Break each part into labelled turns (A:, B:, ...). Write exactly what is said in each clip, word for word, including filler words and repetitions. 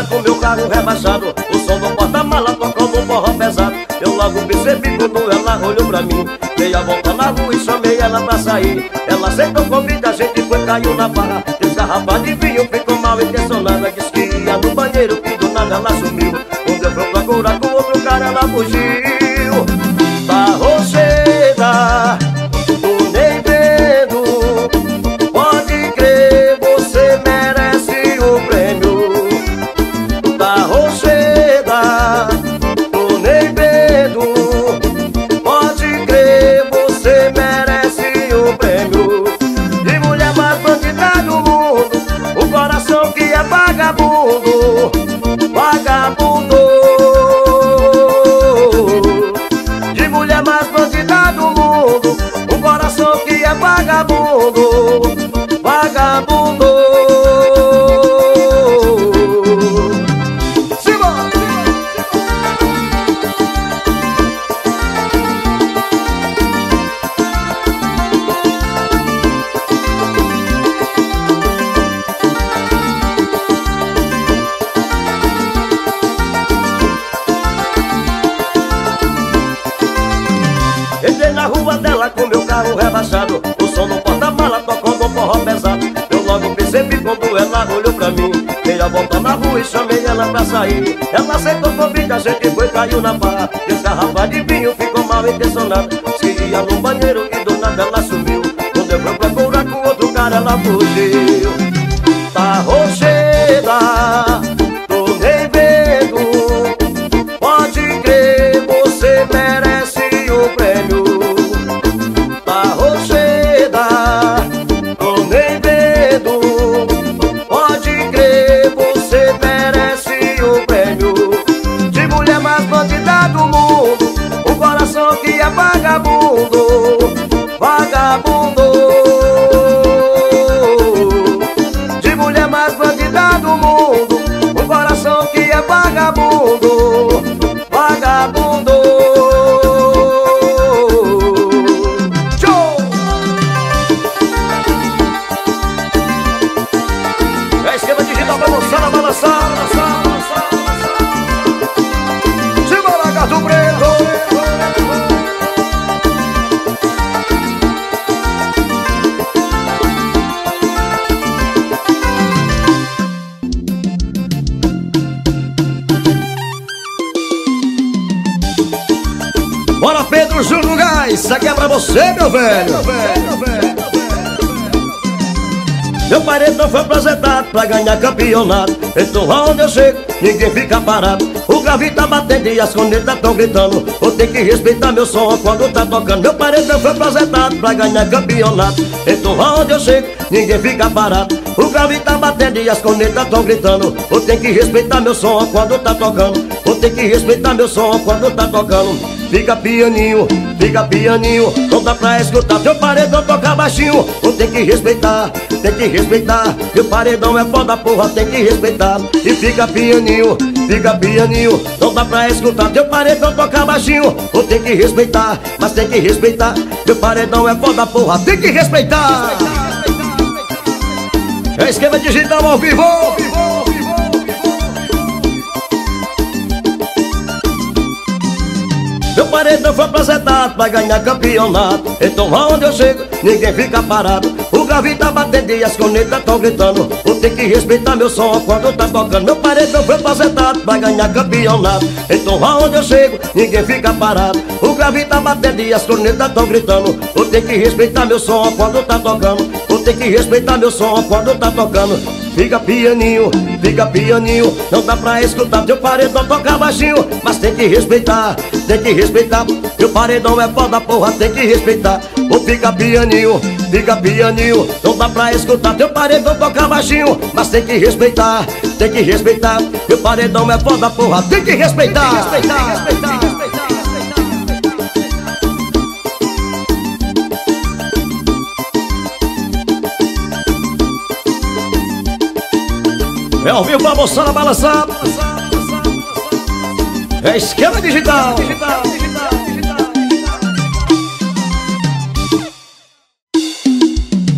A: com meu carro rebaixado, o som do porta-mala tocando um forró pesado. Eu logo percebi quando ela olhou pra mim. Dei a volta na rua e chamei ela pra sair. Ela aceitou o convite, a gente foi, caiu na barra. Três garrafas de vinho, ficou mal intencionada. Disse que ia no banheiro, que do nada ela sumiu. Quando eu fui procurar com outro cara, ela fugiu. Tá rocheira, tu nem vendo. Pode crer, você merece o prêmio. Tá rocheira, tu nem vendo. Pode crer, você merece o prêmio. De mulher mais bandida do mundo, o coração que é vagabundo. Vagabundo. De mulher mais bandida do mundo, um coração que é vagabundo. Vagabundo. Simbora! Entrei na rua dela com meu carro rebaixado, o som do porta-mala tocando um forró pesado. Eu logo percebi quando ela olhou pra mim. Dei a volta na rua e chamei ela pra sair. Ela aceitou o convite, a gente foi, caiu na barra. Três garrafas de vinho, ficou mal intencionada. Se ia no banheiro e do nada ela sumiu. Quando eu fui procurar com outro cara, ela fugiu. Tá rocheira, tô nem vendo. Pode crer, você merece o prêmio. Tá rocheira, tô nem vendo. Pode crer, você merece o prêmio. De mulher mais bandida do mundo, um coração que é vagabundo. Vagabundo. De mulher mais bandida do mundo, um coração que é vagabundo. Vagabundo. Show! É esquema digital pra moçada balançar, balançar, balançar, balançar. Simbora, gato preto! Bora, Pedro Júnior Gás, isso aqui é pra você, meu velho. Meu velho, meu velho. Meu paredão foi apresentado pra ganhar campeonato. Então aonde eu chego, ninguém fica parado. O grave tá batendo e as cornetas tão gritando. Vou ter que respeitar meu som quando tá tocando. Meu paredão foi apresentado pra ganhar campeonato. Então aonde eu chego, ninguém fica parado. O grave tá batendo e as cornetas tão gritando. Vou ter que respeitar meu som quando tá tocando. Vou ter que respeitar meu som quando tá tocando. Fica pianinho, fica pianinho, não dá pra escutar. Teu paredão toca baixinho, vou ter que respeitar, tem que respeitar. Meu paredão é foda, porra, tem que respeitar. E fica pianinho, fica pianinho, não dá pra escutar. Teu paredão toca baixinho, vou ter que respeitar, mas tem que respeitar. Meu paredão é foda, porra, tem que respeitar. É esquema digital ao vivo, ao vivo, ao vivo. Meu paredão foi apresentado pra ganhar campeonato. Então aonde eu chego, ninguém fica parado. O grave tá batendo e as cornetas tão gritando. Vou ter que respeitar meu som quando tá tocando. Meu paredão foi apresentado pra ganhar campeonato. Então aonde eu chego, ninguém fica parado. O grave tá batendo e as cornetas tão gritando. Vou ter que respeitar meu som quando tá tocando. Vou ter que respeitar meu som quando tá tocando. Fica pianinho, fica pianinho, não dá pra escutar. Teu paredão toca baixinho, mas tem que respeitar, tem que respeitar. Teu paredão é foda, porra, tem que respeitar. Ou fica pianinho, fica pianinho, não dá pra escutar. Teu paredão toca baixinho, mas tem que respeitar, tem que respeitar. Teu paredão é foda, porra, tem que respeitar, respeitar, respeitar, respeitar. É ao vivo pra moçada balançar. É esquema digital. digital, digital, digital, digital.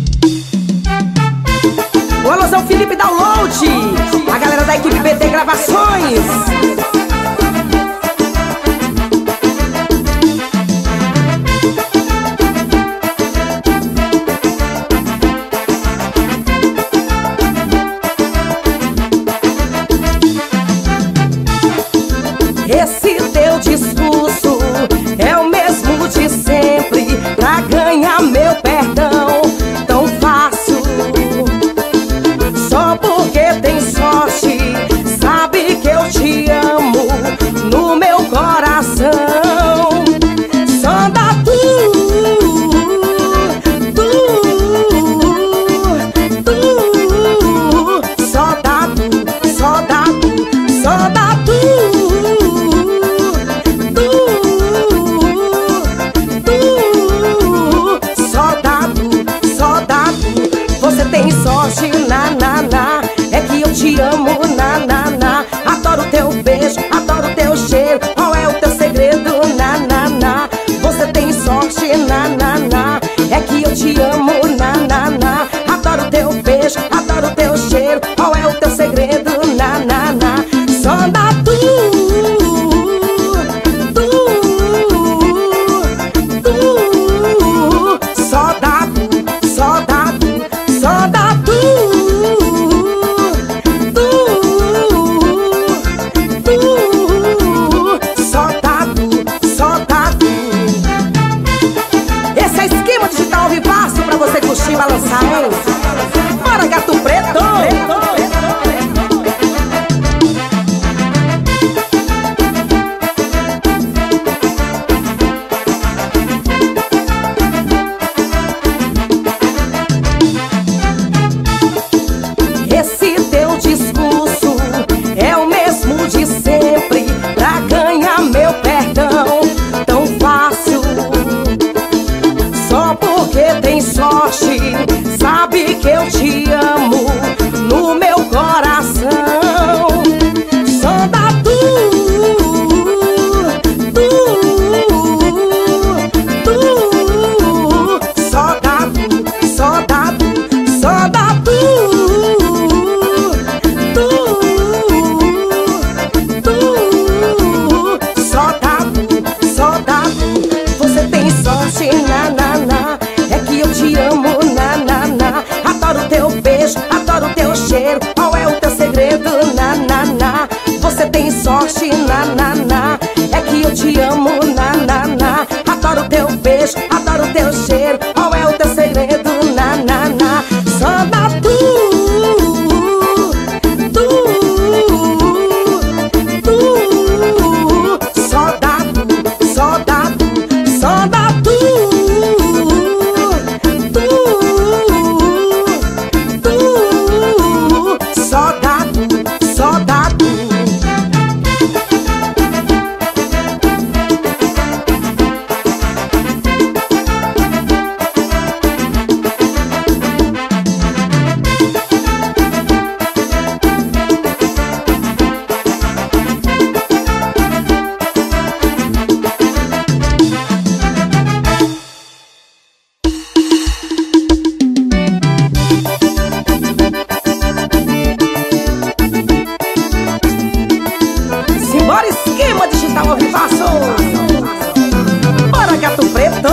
A: O alôzão Felipe Download. A galera da equipe B T Gravações.
B: sorte, na, na, na. É que eu te amo, na, na, na. Adoro teu beijo, adoro teu cheiro. Qual é o teu segredo, na, na, na. Só dá tu, tu, tu. Só dá tu, só dá tu, só dá tu, tu, tu. Só dá tu, só dá tu. Esse é esquema digital vivaço pra você curtir e balançar, hein? Bora, gato preto! Esse teu discurso é o mesmo de sempre, pra ganhar meu perdão tão fácil. Só porque tem sorte, sabe que eu te amo no meu coração. Só dá tu, tu, tu. Só dá tu, só dá tu, só dá tu, tu, tu. Só dá tu, só dá tu. Você tem sorte, na, na, na. É que eu te amo, na, na, na. Adoro teu beijo, adoro teu cheiro. Qual é o teu segredo, na, na, na. Você tem sorte, na, na, na. É que eu te amo, na, na, na. Adoro teu beijo, adoro teu cheiro. Qual é o teu segredo, na, na, na. Só dá tu, tu, tu. Só dá tu, só dá tu, só dá tu, tu, tu. Só dá tu, só dá tu. Simbora, esquema digital ao vivaço. Bora, gato preto.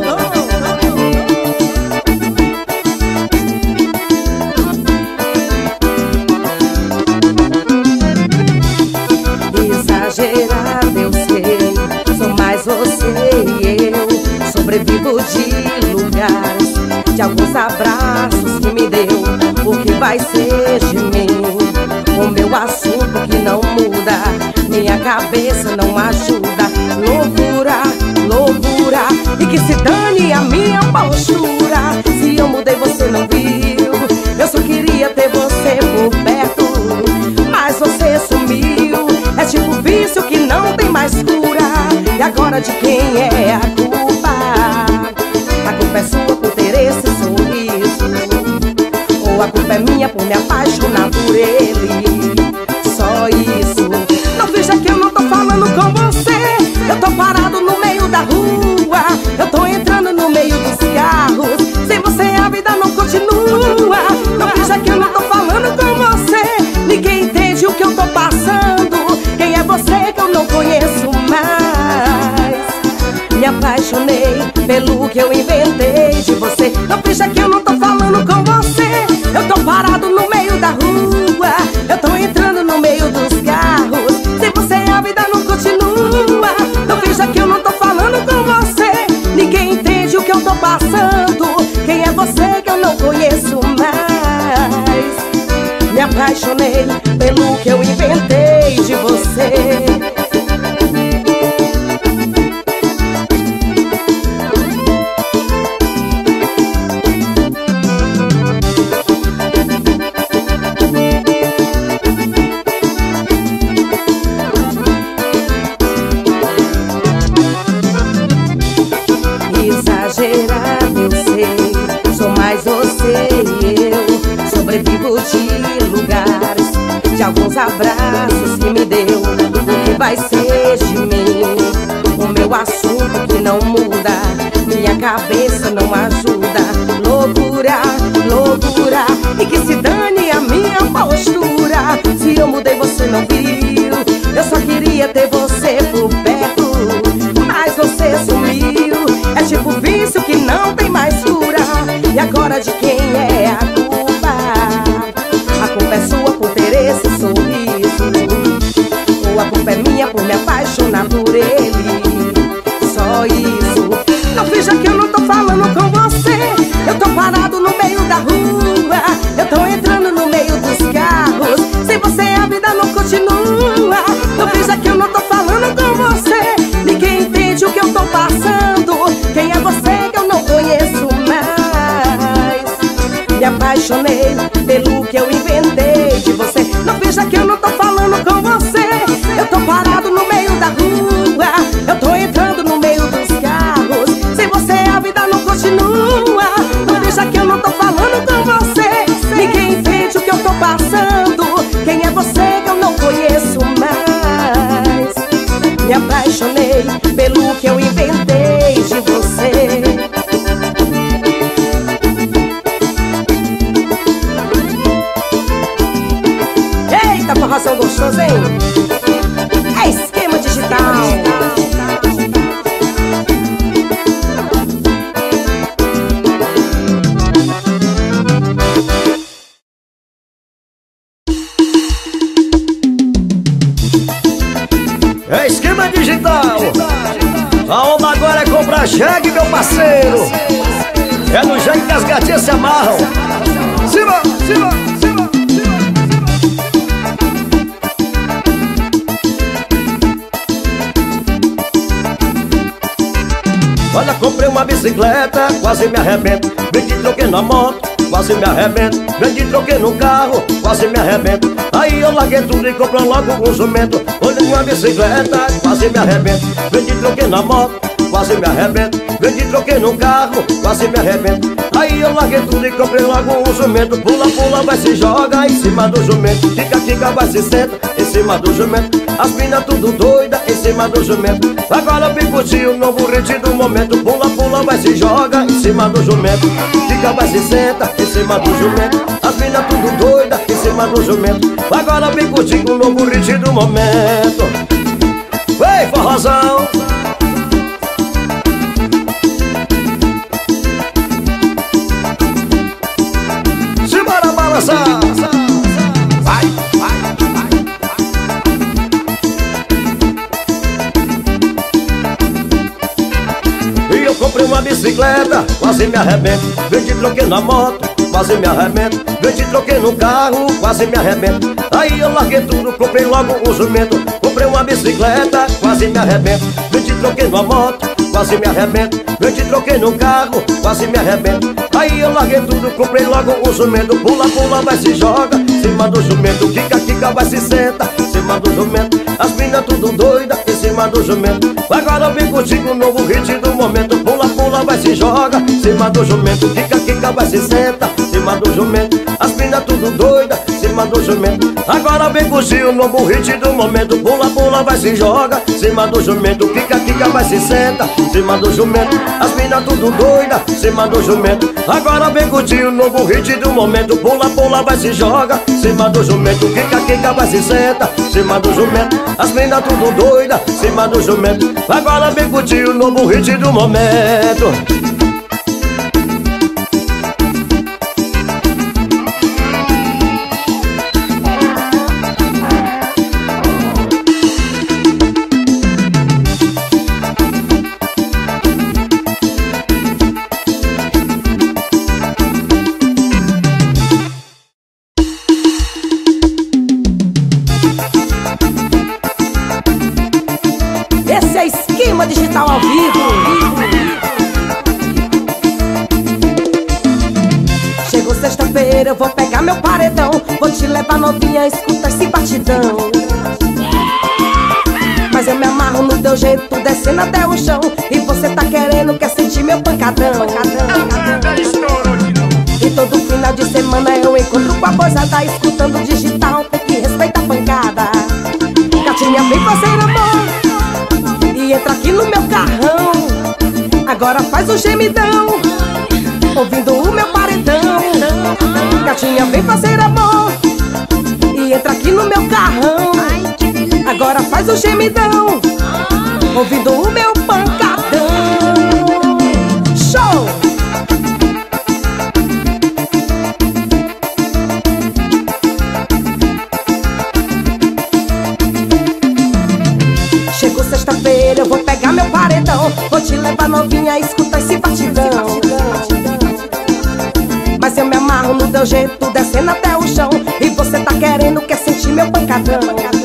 B: Exagerado eu sei, sou mais você e eu. Sobrevivo de lugares, de alguns abraços que me deu. O que vai ser de mim? O meu assunto que não muda, minha cabeça não ajuda. Loucura, loucura, e que se dane a minha postura. Se eu mudei você não viu, eu só queria ter você por perto, mas você sumiu. É tipo vício que não tem mais cura. E agora de quem é a culpa? A culpa é sua por ter esse sorriso, ou a culpa é minha por me apaixonar por ele? Só isso. Não finja que eu não tô falando com você. Eu tô parado no meio da rua, eu tô entrando no meio dos carros. Sem você a vida não continua. Não finja que eu não tô falando com você. Ninguém entende o que eu tô passando. Quem é você que eu não conheço mais? Me apaixonei pelo que eu inventei de você. Não finja que eu não tô falando com você. Eu tô parado no meio da rua, eu tô entrando no meio dos carros. Sem você a vida não continua. Não finja que eu não tô falando com você. Ninguém entende o que eu tô passando. Quem é você que eu não conheço mais? Me apaixonei pelo que eu inventei de você. Exagerado eu sei, sou mais você e eu. Sobrevivo de lugares, de alguns abraços que me deu. O que vai ser de mim? O meu assunto que não muda, minha minha cabeça não ajuda. Loucura, loucura, e que se dane a minha postura. Se eu mudei você não viu, eu só queria ter você por perto, mas você sumiu. É tipo vício que não tem mais cura. E agora de quem é a culpa? A culpa é sua por ter esse sorriso, ou a culpa é minha por me apaixonar por ele? Só isso. Não finja que eu não tô falando com você. Eu tô parado no meio da rua, eu tô entrando no meio dos carros. Sem você a vida não continua. Não finja que eu não tô falando com você. Ninguém entende o que eu tô passando. Quem é você que eu não conheço mais? Me apaixonei pelo que eu inventei de você. Não finja que eu não tô falando com você. Eu tô parado no meio da rua, eu tô entrando no meio dos carros. Sem você a vida não continua. Não finja que eu não tô falando com você. Ninguém entende o que eu tô passando. Quem é você que eu não conheço mais? Me apaixonei pelo que eu inventei de você. Eita, forrozão gostoso, hein? É Esquema Digital.
A: É Esquema Digital. A onda agora é comprar jegue, meu parceiro. É no jegue que as gatinhas se amarram. Cima, cima, cima, cima. Olha, comprei uma bicicleta, quase me arrebento. Vendi, troquei na moto, quase me arrebento. Vendi, troquei no carro, quase me arrebento. Aí eu larguei tudo e comprei logo um jumento. Olha, uma bicicleta, quase me arrebento. Vendi, troquei na moto, quase me arrebento. Vendi, troquei no carro, quase me arrebento. Aí eu larguei tudo e comprei logo um jumento. Pula, pula, vai se joga em cima do jumento. Fica, fica, vai se senta em cima do jumento. As minas tudo doida em cima do jumento. Agora vem curtir o novo ritmo do momento. Pula, pula, vai se joga em cima do jumento. Fica, vai se senta em cima do jumento. As minas tudo doida em cima do jumento. Agora vem curtir o novo ritmo do momento. Vem, forrozão! Simbora balançar! Vai, vai, vai, vai. E eu comprei uma bicicleta, quase me arrebento. Vendi, troquei na moto, quase me arrebento. Vendi, troquei no carro, quase me arrebento. Aí eu larguei tudo, comprei logo um jumento. Comprei uma bicicleta, quase me arrebento. Vendi, troquei numa moto, quase me arrebento. Vendi, troquei no carro, quase me arrebento. Aí eu larguei tudo, comprei logo um jumento. Pula, pula, vai se joga em cima do jumento. Quica, quica, vai se senta em cima do jumento. As minas tudo doida em cima do jumento. Agora vem contigo o novo hit do momento. Pula, pula, vai se joga em cima do jumento. Quica, quica, vai se senta em cima do jumento. As minas tudo doida em cima do jumento. Agora vem curtir o novo hit do momento. Pula, pula, vai se joga em cima do jumento. Quica, quica, vai se senta em cima do jumento. As minas tudo doida em cima do jumento. Agora vem curtir o novo hit do momento. Pula, pula, vai se joga em cima do jumento. Quica, quica, vai se senta em cima do jumento. As minas tudo doida em cima do jumento. Agora vem curtir o novo hit do momento.
B: Esse é Esquema Digital ao vivo. Chegou sexta-feira, eu vou pegar meu paredão. Vou te levar novinha, escuta esse batidão. Mas eu me amarro no teu jeito, descendo até o chão. E você tá querendo, quer sentir meu pancadão, pancadão, pancadão. E todo final de semana eu encontro com a boizada, escutando digital, tem que respeitar a pancada. Gatinha, vem fazer amor e entra aqui no meu carrão. agora faz um gemidão, ouvindo o meu paredão. Gatinha, vem fazer amor e entra aqui no meu carrão. Agora faz um gemidão, ouvindo o meu pancadão. Show! Chegou sexta-feira, eu vou pegar meu paredão, vou te levar novinha, escuta esse batidão. Mas eu me amarro no teu jeito, descendo até o chão, e você tá querendo, quer sentir meu pancadão.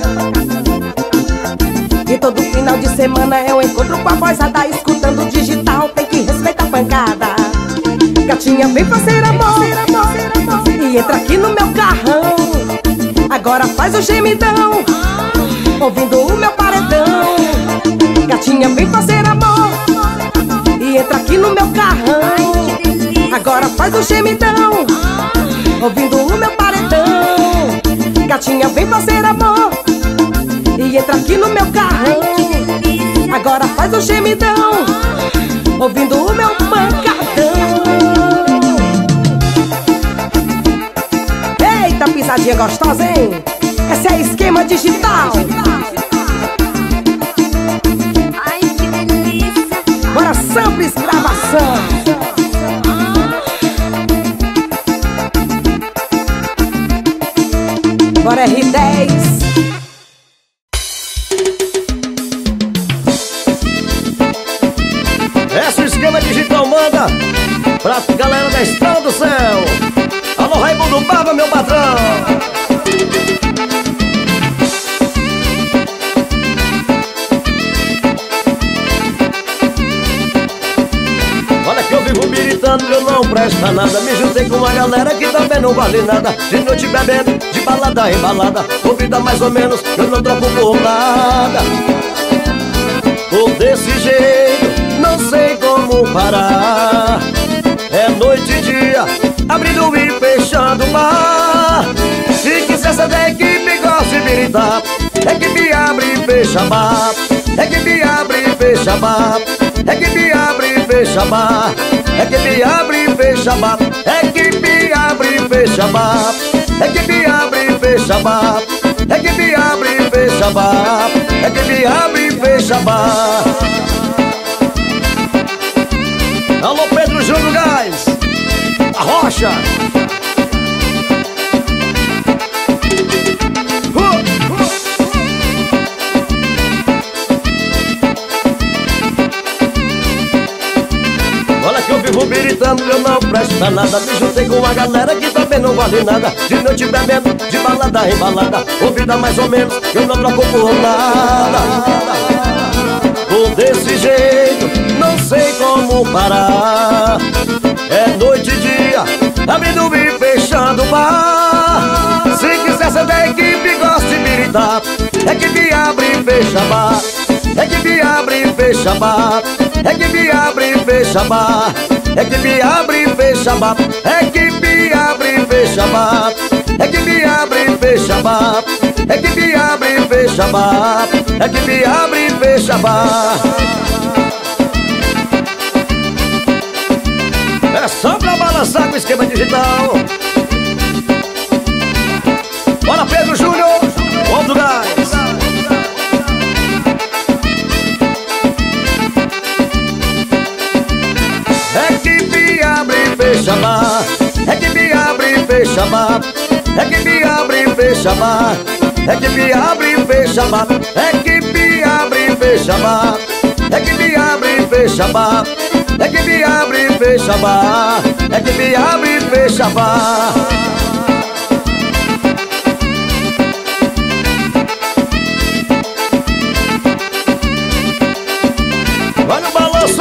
B: E todo final de semana eu encontro com a vozada, escutando digital, tem que respeitar a pancada. Gatinha, vem fazer amor e entra aqui no meu carrão. Agora faz o gemidão, ouvindo o meu paredão. Gatinha, vem fazer amor e entra aqui no meu carrão. Agora faz o gemidão, ouvindo o meu paredão. Gatinha, vem fazer amor e entra aqui no meu carrão. Agora faz o gemidão, ouvindo o meu pancadão. Eita, pisadinha gostosa, hein? Esse é esquema digital.
C: Ai, que delícia.
B: Bora, samples, gravação. Bora, R dez.
A: Essa o esquema digital manda pra galera da Estrada do Céu. Alô, Raimundo Barba, meu patrão. Olha que eu vivo militando, eu não presto nada. Me juntei com uma galera que também não vale nada. De noite bebendo, de balada em balada, com vida mais ou menos, eu não troco por nada. Tô desse jeito, não sei como parar. É noite e dia, abrindo e fechando o bar. Se quiser ser da equipe, gosta de militar, equipe abre e fecha bar. Equipe abre e fecha bar. Equipe abre e fecha bar. Equipe abre e fecha bar. Equipe abre e fecha bar. Equipe abre e fecha bar. Equipe abre e fecha bar. Equipe abre e fecha bar. Alô, Pedro Júnior Gás, a Rocha. Uh, uh. Olha que eu vivo militando, eu não presto pra nada. Me juntei com uma galera que também não vale nada. De noite bebendo, de balada em balada, com vida mais ou menos, eu não troco por nada. Tô desse jeito, não sei como parar. É noite e dia, abrindo e fechando o bar. Se quiser ser da equipe, gosta de militar, equipe abre e fecha bar. Equipe abre e fecha bar. Equipe abre e fecha bar. Equipe abre e fecha bar. Equipe abre e fecha bar. Equipe abre e fecha bar. Equipe abre e fecha bar. Equipe abre e fecha bar. É só pra balançar com o esquema digital. Bora, Pedro Júnior, outro gás. Equipe abre e fecha bar. Equipe abre e fecha bar. Equipe abre e fecha bar. Equipe abre e fecha bar. Equipe abre e fecha bar. Equipe abre e fecha bar. Equipe abre e fecha bar. Equipe abre e fecha bar. Olha o balanço.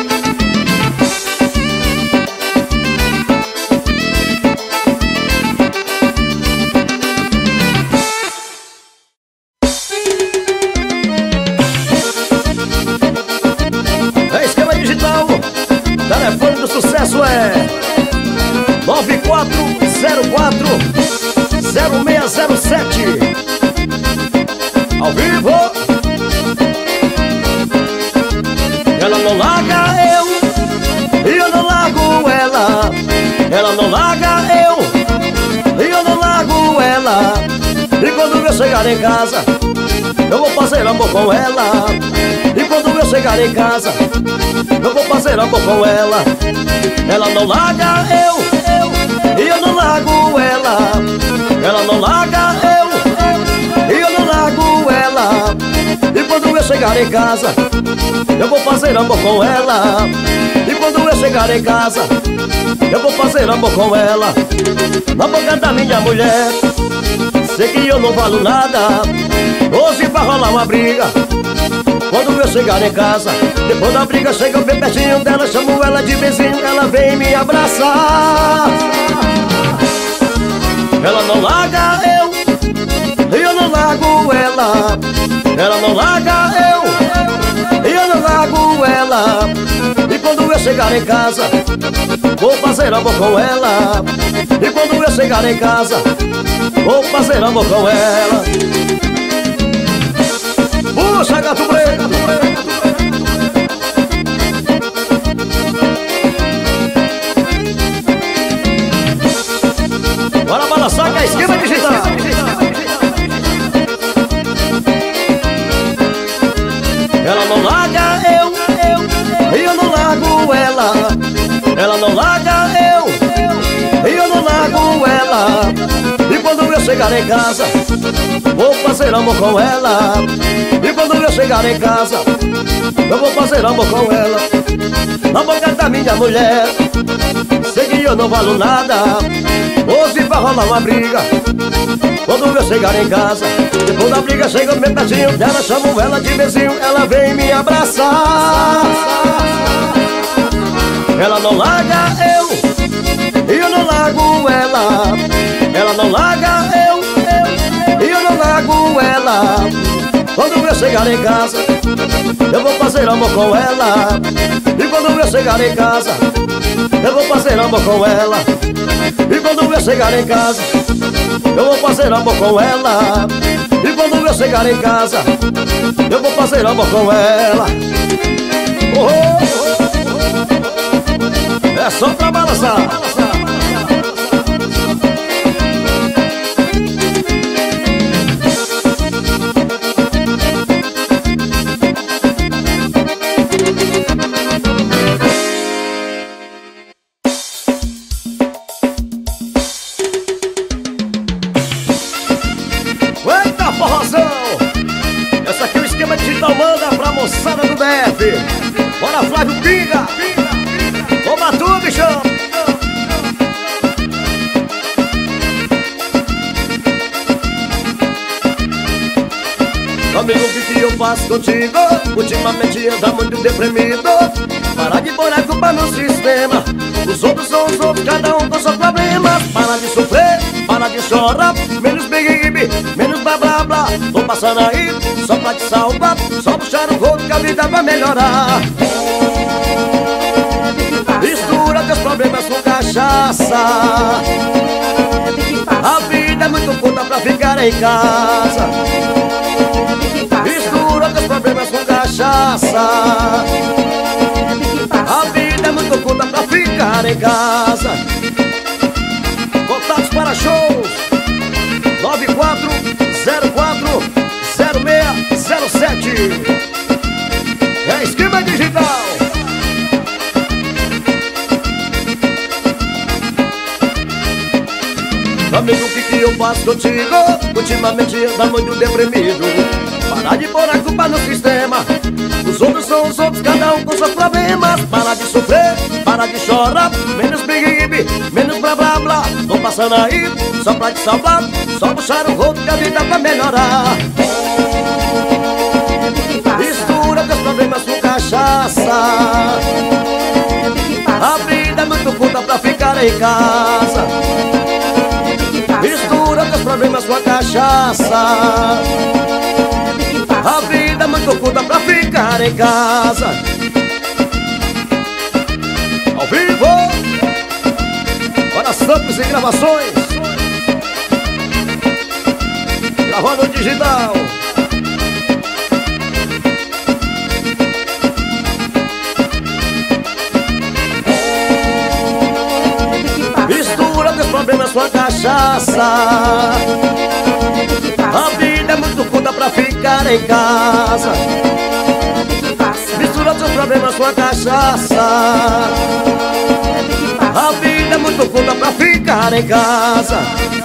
A: É esquema digital. Telefone do sucesso é nove quatro zero quatro zero seis zero sete. Ao vivo. Ela não larga eu. chegar em casa, eu vou fazer amor com ela. E quando eu chegar em casa, eu vou fazer amor com ela. Ela não larga eu, eu, e eu não largo ela. Ela não larga eu, eu, e eu não largo ela. E quando eu chegar em casa, eu vou fazer amor com ela. E quando eu chegar em casa, eu vou fazer amor com ela. Na boca da minha mulher, sei que eu não valo nada. Hoje vai rolar uma briga. Quando eu chegar em casa, depois da briga, chega bem pertinho dela, chamo ela de vizinho, ela vem me abraçar. Ela não larga eu, e eu não largo ela. Ela não larga eu, e eu não largo ela. E quando eu chegar em casa, vou fazer amor com ela. E quando eu chegar em casa, vou fazer amor com ela. Puxa, gato preto, bora balançar que a esquema é digital. Ela não larga eu, eu, e eu não largo ela. Ela não larga eu, e eu não largo ela. E quando eu chegar em casa, vou fazer amor com ela. E quando eu chegar em casa, eu vou fazer amor com ela. Na boca da minha mulher, sei que eu não valo nada. Hoje vai rolar uma briga. Quando eu chegar em casa, depois da briga, chega bem pertinho dela, chamo ela de vizinho, ela vem me abraçar. Ela não larga eu, e eu não largo ela. Ela não larga eu, eu, e eu não largo ela. Quando eu chegar em casa, eu vou fazer amor com ela. E quando eu chegar em casa, eu vou fazer amor com ela. E quando eu chegar em casa, eu vou fazer amor com ela. E quando eu chegar em casa, eu vou fazer amor com ela. Oh, oh, oh. É só pra balançar. Essa aqui é o esquema digital, manda pra moçada do D F. Bora, Flávio Pinga. Toma tu, bichão. Amigo, o que que eu faço contigo? Ultimamente anda muito deprimido. Para de pôr a culpa no sistema. Os outros são os outros, cada um com seus problemas. Para de sofrer, para de chorar. Menos big, menos blá blá blá. Tô passando aí só pra te salvar. Só puxar o rodo que a vida vai melhorar. Mistura teus problemas com cachaça. A vida é muito curta pra ficar em casa. Mistura teus problemas com cachaça. A vida é muito curta pra ficar em casa. Contatos para shows nove quatro zero quatro zero seis zero sete. É esquema digital. Amigo, o que que eu faço contigo? Ultimamente anda muito deprimido. Para de pôr a culpa no sistema. Os outros são os outros, cada um com seus problemas. Para de sofrer, para de chorar. Menos big, menos blá blá blá. Tô passando aí só pra te salvar. Só puxar o rodo que a vida vai melhorar. Mistura teus problemas com cachaça. A vida é muito curta pra ficar em casa. Mistura teus problemas com a cachaça. A vida é muito curta pra ficar em casa. Ao vivo, para Santos e Gravações. Gravando digital. Mistura teus problemas com a cachaça. A vida ficar em casa. Mistura seus problemas com a cachaça. A vida é muito curta pra ficar em casa.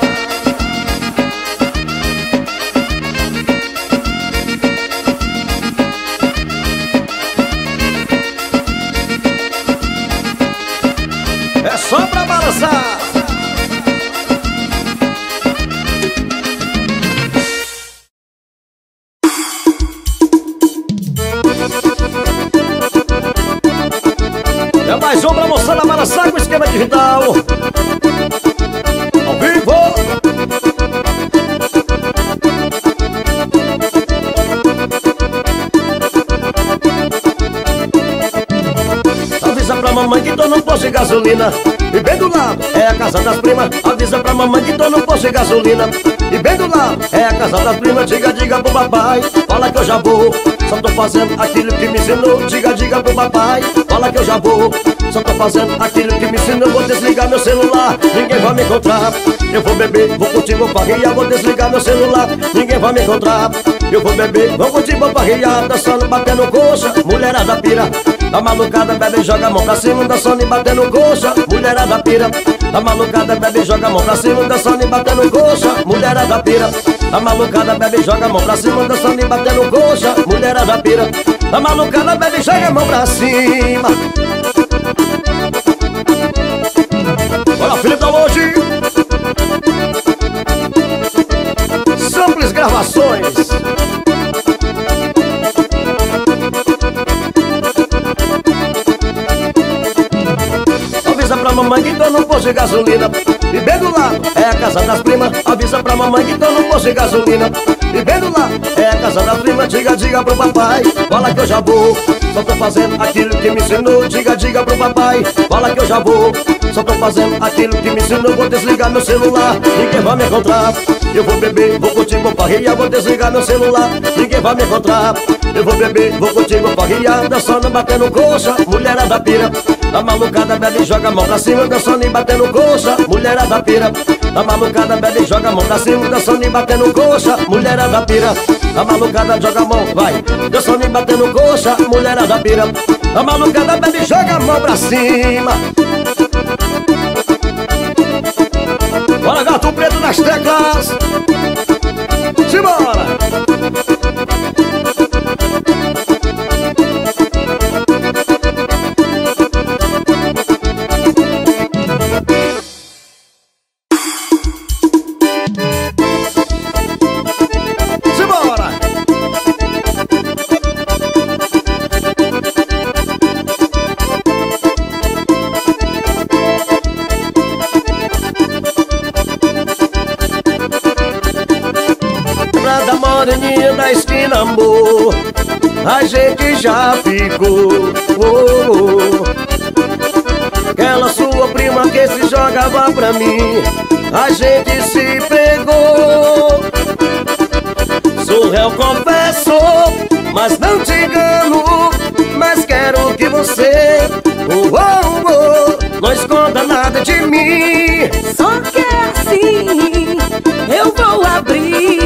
A: É só pra balançar. É mais um pra moçada balançar com esquema digital. Ao vivo. Avisa pra mamãe que tô no posto de gasolina. E bem do lado é a casa das primas. Avisa pra mamãe que tô no posto de gasolina. E bem do lado é a casa das primas. Diga, diga pro papai, fala que eu já vou. Só tô fazendo aquilo que me ensinou. Diga, diga pro papai, fala que eu já vou. Só tô fazendo aquilo que me ensinou. Vou desligar meu celular, ninguém vai me encontrar. Eu vou beber, vou curtir, vou farrear. Vou desligar meu celular, ninguém vai me encontrar. Eu vou beber, vou curtir, vou farrear. Dançando, batendo coxa, mulherada pira. A malucada bebe e joga a mão pra cima. Dançando e batendo coxa, mulherada pira. A malucada bebe e joga a mão pra cima. Dançando e batendo coxa, mulherada pira. A malucada bebe e joga a mão pra cima. Dançando e batendo coxa, mulherada pira. A malucada bebe e joga a mão pra cima. Olha, Felipe da Longe. Simples gravações. Avisa pra mamãe que tô no posto de gasolina. E bem do lado é a casa das primas. Avisa pra mamãe que tô no posto de gasolina. E bem do lado é a casa das primas. Diga, diga pro papai, fala que eu já vou. Só tô fazendo aquilo que me ensinou. Diga, diga pro papai, fala que eu já vou. Só tô fazendo aquilo que me ensinou. Vou desligar meu celular, ninguém vai me encontrar. Eu vou beber, vou curtir, vou farrear. Vou desligar meu celular, ninguém vai me encontrar. Eu vou beber, vou curtir, vou farrear. Dançando, batendo coxa, mulherada pira. A malucada bebe e joga a mão pra cima. Dançando e batendo coxa, mulherada pira. A malucada bebe e joga a mão pra cima. Dançando e batendo coxa, mulherada pira. A malucada joga a mão, vai. Dançando e batendo coxa, mulherada pira. A malucada bebe e joga a mão pra cima. Bora, gato preto nas teclas. Simbora! Da moreninha da esquina, amor, a gente já ficou. Oh, oh. Aquela sua prima que se jogava pra mim, a gente se pegou. Sou réu, confesso, mas não te engano. Mas quero que você, oh, oh, oh, não esconda nada de mim.
B: Só que é assim, eu vou abrir.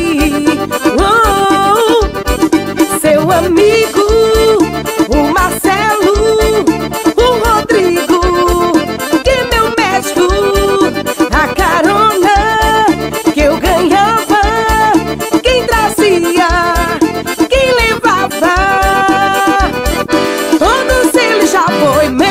B: Oh, seu amigo, o Marcelo, o Rodrigo, que meu médico, a carona que eu ganhava, quem trazia, quem levava, todos eles já foi meu.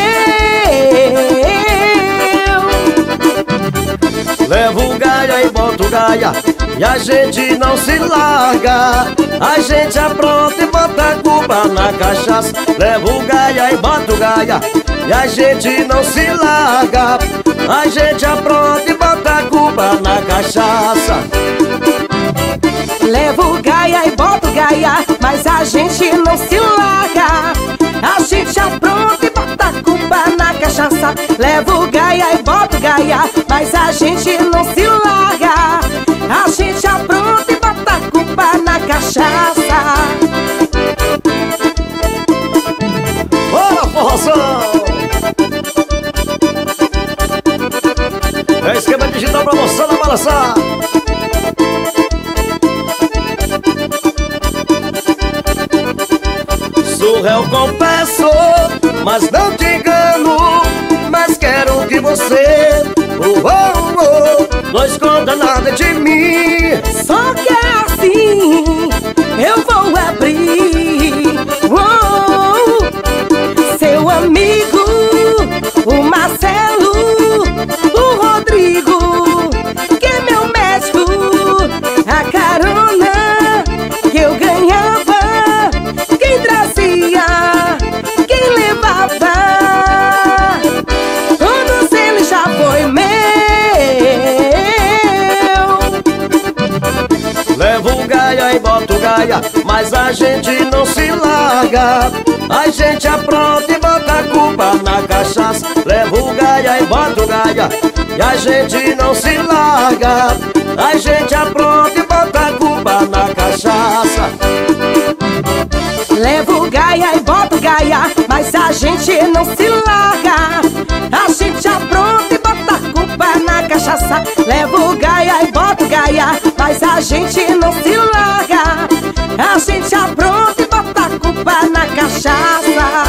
A: Levo o gaia e boto o gaia, e a gente não se larga. A gente apronta e bota a culpa na cachaça. Levo o gaia e bota o gaia, e a gente não se larga. A gente apronta e bota a culpa na cachaça.
B: Levo o gaia e boto gaia, mas a gente não se larga. A gente apronta e bota a culpa na cachaça. Levo o gaia e boto gaia, mas a gente não se larga. A gente apronta e bota a culpa na cachaça.
A: Bora, forrozão! É esquema digital pra moçada balançar. eu confesso, mas não te engano. Mas quero que você, oh, oh, oh, não esconda nada de mim.
B: Só que é assim, eu vou abrir, oh, seu amigo, o Marcelo, o Rodrigo, que é meu médico, a carona que eu ganhava, quem trazia, quem levava, todos eles já foi meu.
A: Levo o gaia e boto gaia, mas a gente não se larga. A gente apronta e bota a culpa na cachaça. Levo o gaia e boto gaia, e a gente não se larga. A gente apronta e bota a culpa na cachaça.
B: Levo gaia e boto gaia, mas a gente não se larga. A gente apronta e bota a culpa na cachaça. Levo gaia e boto gaia, mas a gente não se larga. A gente apronta e bota a culpa na cachaça.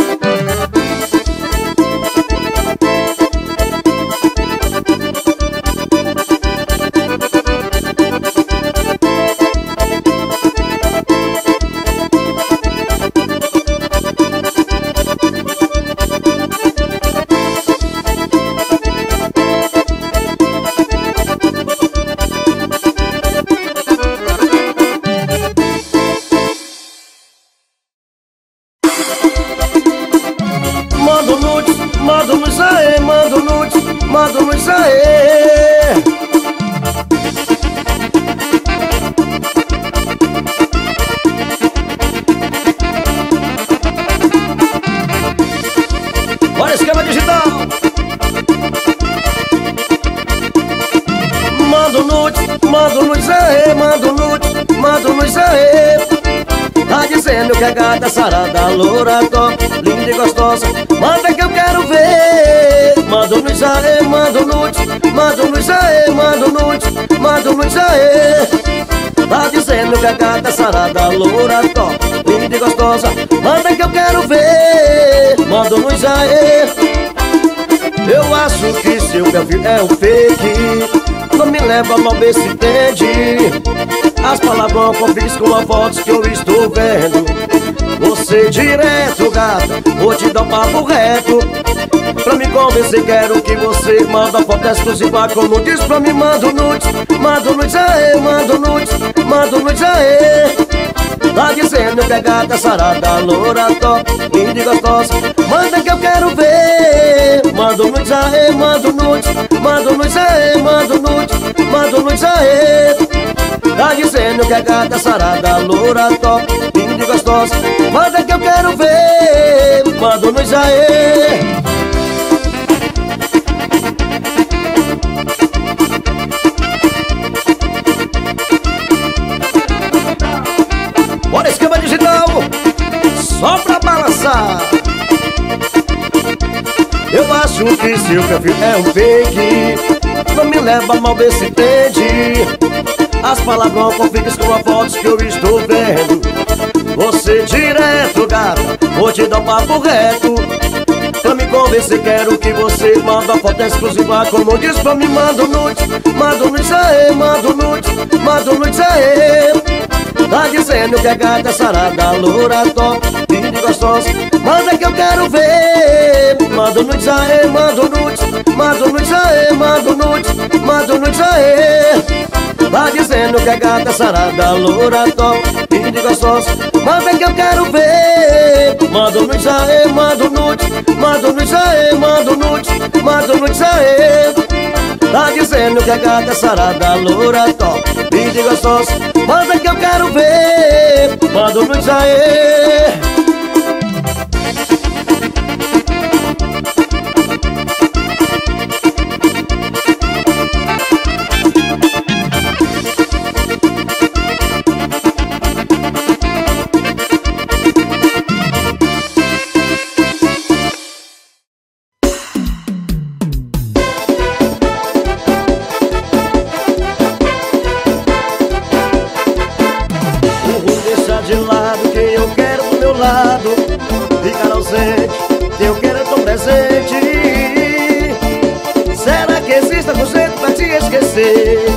A: Mando nudes, mando nudes aê, mando nudes, mando nudes aê. Bora, esquema digital. Mando nudes, mando nudes aê, mando nudes, mando nudes aê. Tá dizendo que a gata sarada, loura, top, linda e gostosa. Manda que eu quero ver. Manda um nudes aê, manda um nudes, manda um nudes aê, manda um nudes, manda um nudes aê. Tá dizendo que a gata sarada, loura, top, linda e gostosa. Manda que eu quero ver. Manda um nudes aê. Eu acho que seu perfil é um fake. Não me leva a mal, ver se entende. As palavras confis com as fotos que eu estou vendo. Você direto, gata, vou te dar um papo reto. Pra me convencer, quero que você manda foto exclusiva como diz pra mim. Manda um nudes, manda um nudes aê, manda um nudes, manda um nudes aê. Tá dizendo que é gata sarada, loura, top, linda e gostosa. Manda que eu quero ver. Manda um nudes aê, manda um nudes, manda um nudes aê, manda um nudes, manda um nudes aê. Tá dizendo que é gata sarada, loura, top, linda e gostosa. Manda que eu quero ver. Manda um nudes aê. Bora, esquema digital, só pra balançar. Eu acho que seu perfil é um fake. Não me leva a mal, ver se entende. As palavras configam com as fotos que eu estou vendo. Você direto, gata, vou te dar um papo reto. Pra me convencer, quero que você manda a foto exclusiva como diz pra mim. Manda um nudes, manda um nudes aê, manda um nudes, manda um nudes aê. Tá dizendo que a gata sarada, loura, top, linda e gostosa. Manda que eu quero ver. Manda um nudes aê, manda um nudes, manda um nudes aê, manda um nudes, manda um nudes aê. Tá dizendo que a gata sarada, loura, top, linda e gostosa. Manda que eu quero ver. Manda um nudes aê, manda um nudes, manda um nudes aê, manda um nudes, manda um nudes aê. Tá dizendo que a gata sarada, loura, top, linda e gostosa. Manda que eu quero ver. Manda um nudes aê. esquecer.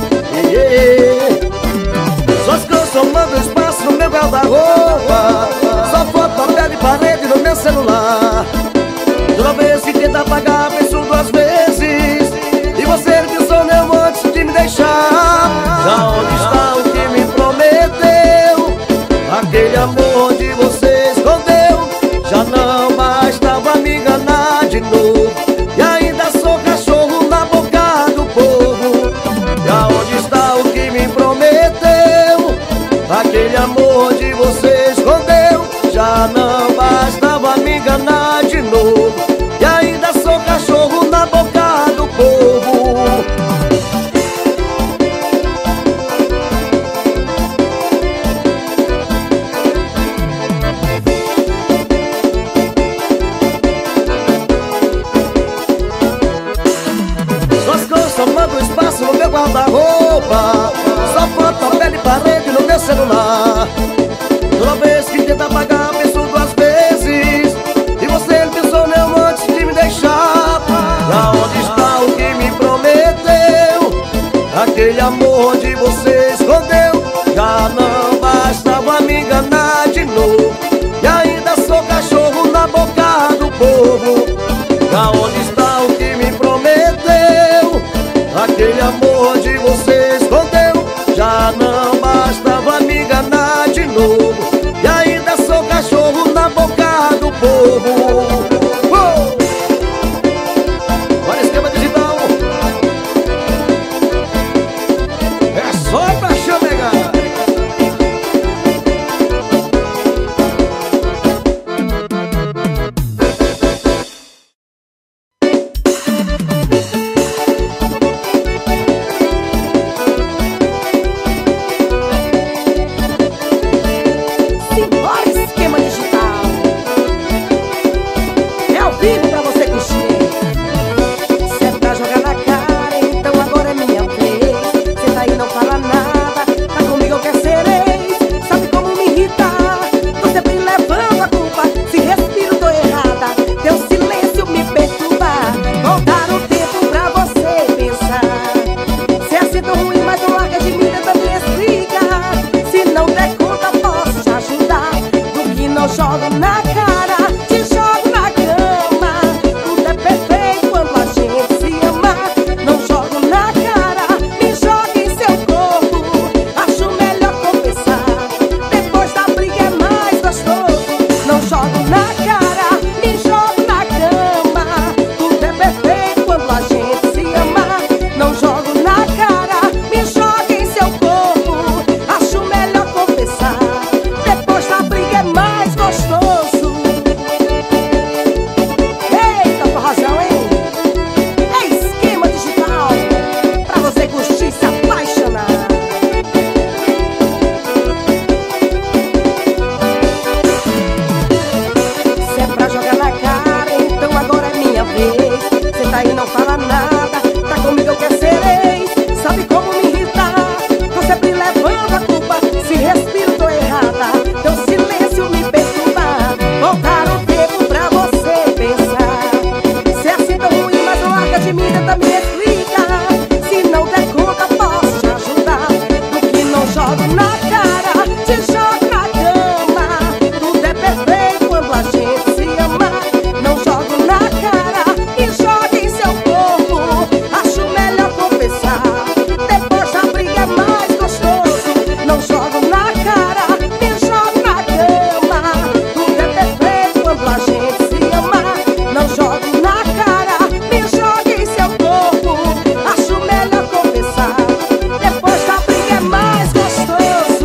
A: Suas cores tomando espaço no meu guarda-roupa, só foto, papel e parede no meu celular. Toda vez que tenta apagar, penso duas vezes, e você pensou não antes de me deixar. Já onde está o que me prometeu? Aquele amor onde você escondeu. Já não bastava me enganar de novo, e ainda sou cachorro na boca do povo. Já onde está o que me prometeu? Aquele amor onde você escondeu. Já não bastava me enganar de novo, e ainda sou cachorro na boca do povo. Suas cores tomando espaço no meu guarda-roupa, só foto, papel e parede no meu celular. Toda vez que tenta apagar, penso duas vezes, e você pensou não antes de me deixar. Já onde está o que me prometeu? Aquele amor onde você escondeu. Já não bastava me enganar de novo, e ainda sou cachorro na boca do povo. Já onde está o que me prometeu? Aquele amor onde você escondeu. Já não bastava me enganar de novo, e ainda sou cachorro na boca do povo. Uou! Olha esquema digital, é só pra chamegar.
B: Simbora, esquema digital. É ao vivo pra você curtir. Se é pra jogar na cara, então agora é minha vez. Cê tá aí, não fala nada, tá comigo eu quer ser ex. Sabe como me irritar? Tô sempre levando a culpa. Se respiro, tô errada. Teu silêncio me perturba. Voltar o tempo pra você pensar. Se é assim tão ruim, mas não larga de mim, tenta me explicar. Se não der conta, posso te ajudar. Do que não jogo na cara, te jogo na cama. Tudo é perfeito quando a gente se ama. Não jogo na cara, me joga em seu corpo. Acho melhor confessar, depois da briga é mais gostoso. Não jogo na cara, me jogo na cama. Tudo é perfeito quando a gente se ama. Não jogo na cara, me joga em seu corpo. Acho melhor confessar, depois da briga é mais gostoso. Eita, forrozão, hein? É esquema digital pra você curtir e se apaixonar. Se é pra jogar na cara, então agora é minha vez. Cê tá aí, não fala nada, tá comigo eu quer ser ex. Sabe como me irritar? Tô sempre levando a culpa. Se respiro, tô errada. Teu silêncio me perturba. Voltar o tempo pra você pensar. Se é assim tão ruim, mas não larga de mim, tenta me explicar. Se não der conta, posso te ajudar. Do que não jogo na cara, te jogo na cama. Tudo é perfeito quando a gente se ama. Não jogo na cara, me joga em seu corpo. Acho melhor confessar, depois da briga é mais gostoso. Não jogo na cara, me jogo na cama. Tudo é perfeito quando a gente se ama. Não jogo na cara, me joga em seu corpo. Acho melhor confessar, depois da briga é mais gostoso.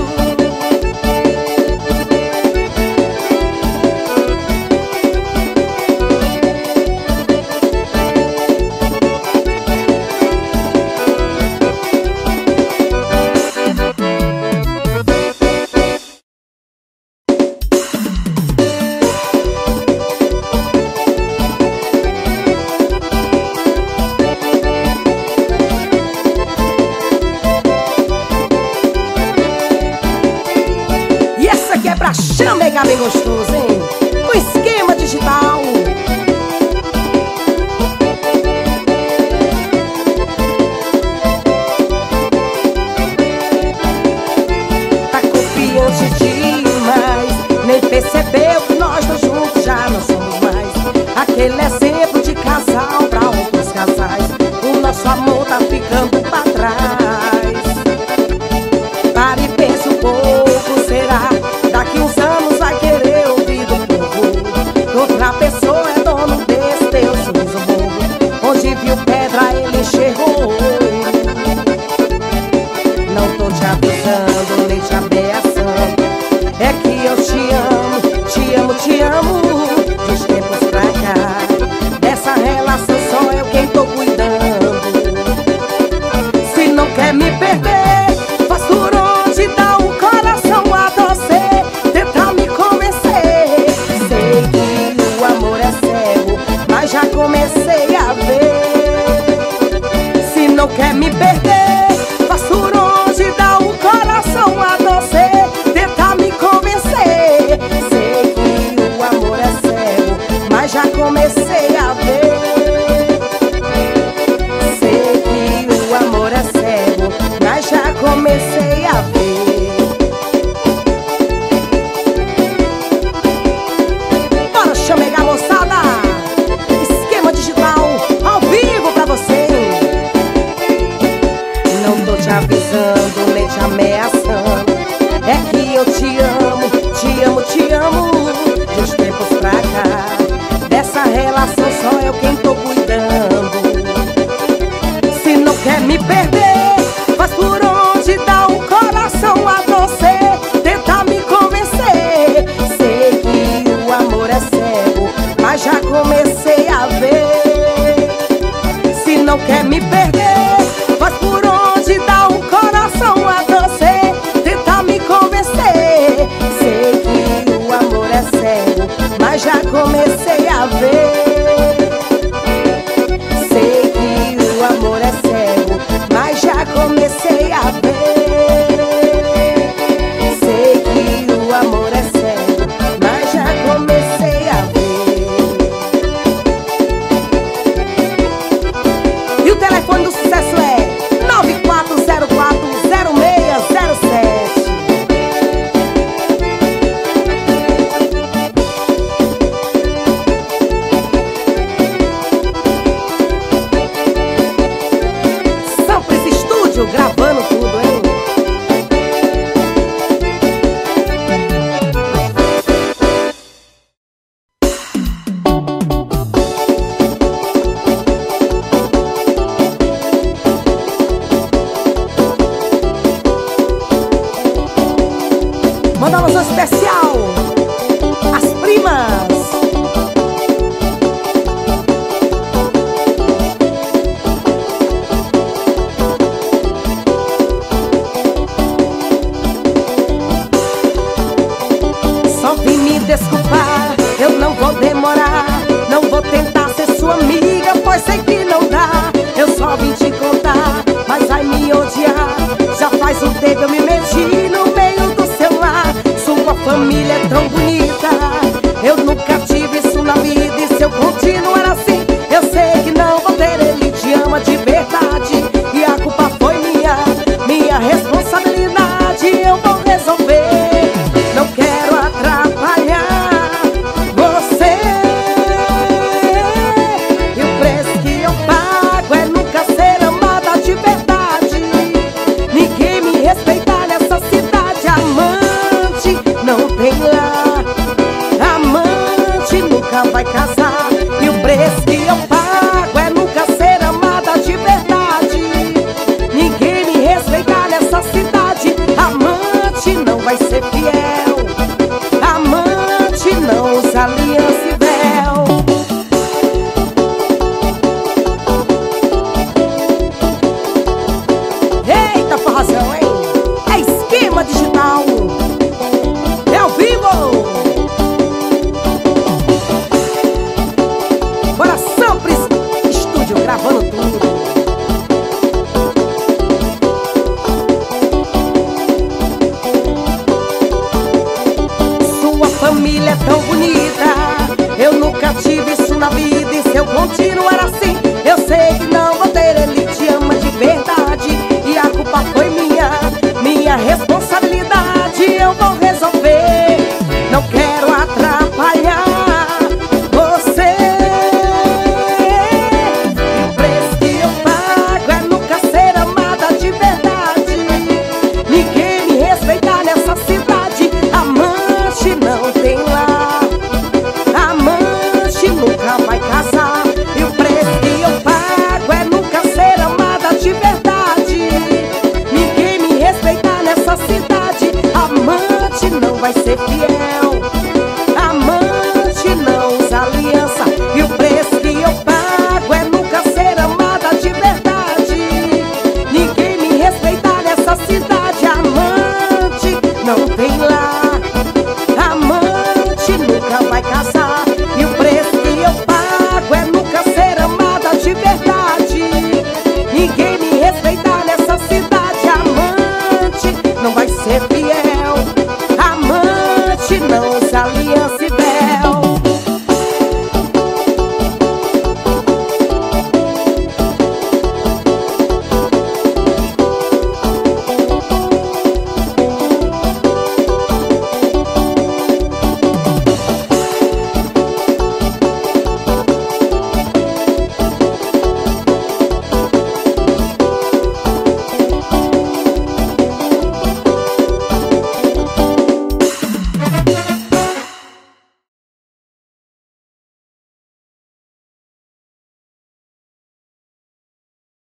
B: E essa aqui é pra chamegar bem gostoso, hein? O esquema digital. que ele é exemplo de casal pra outros casais. O nosso amor tá ficando pra trás. Pare e pense um pouco, será? Daqui uns anos vai querer ouvir do povo que outra pessoa é dono desse teu sorriso bobo. Onde viu pedra ele enxergou. Não tô te avisando, nem te ameaçando, é que eu te amo, te amo, te amo. Dos tempos pra cá, dessa relação só eu quem tô cuidando. Se não quer me perder, faz por onde dá o coração a torcer, tenta me convencer. Sei que o amor é cego, mas já comecei a ver. Se não quer me perder, faz por onde dá o coração a torcer, tenta me convencer. Sei que o amor é cego, mas já comecei a ver. Sei que o amor é cego, mas já comecei a ver. Bora chamegar, moçada! Esquema digital ao vivo pra você. Não tô te avisando, nem te ameaçando, é que eu te amo, te amo, te amo. Dos tempos pra cá, dessa relação só eu quem tô cuidando. Se não quer me perder, faz por onde dá o coração a torcer, tenta me convencer. Sei que o amor é cego, mas já comecei a ver. Se não quer me perder, faz por onde dá o coração a torcer, tenta me convencer. Sei que o amor é cego, mas já comecei a ver. Sei que o amor é cego, mas já comecei a ver. Sei que o amor é cego, mas já comecei a ver. E o telefone do